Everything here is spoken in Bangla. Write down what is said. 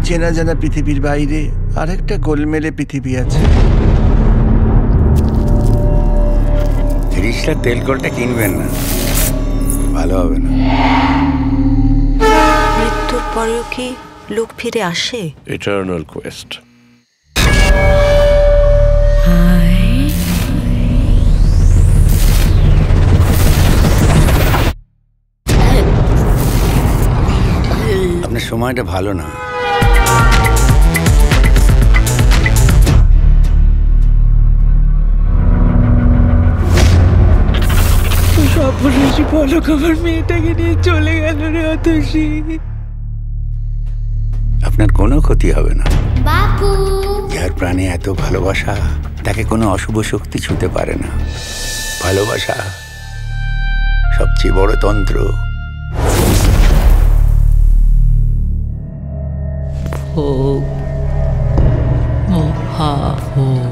চেনা জানা পৃথিবীর বাইরে আরেকটা গোলমেলে পৃথিবী আছে। রিক্সার তেল কলটা কিনবেন না, ভালো হবে না। মৃত্যুর পরেও কি লোক ফিরে আসে? Eternal quest. আপনার সময়টা ভালো না। সর্বনাশী পলক আমার মেয়েটাকে নিয়ে চলে গেল রে অতসী। আপনার কোনো ক্ষতি হবে না। বাপু, যার প্রাণে এত ভালোবাসা, তাকে কোনো অশুভ শক্তি ছুঁতে পারে না। ভালোবাসা সবচেয়ে বড় তন্ত্র। মহাভোগ।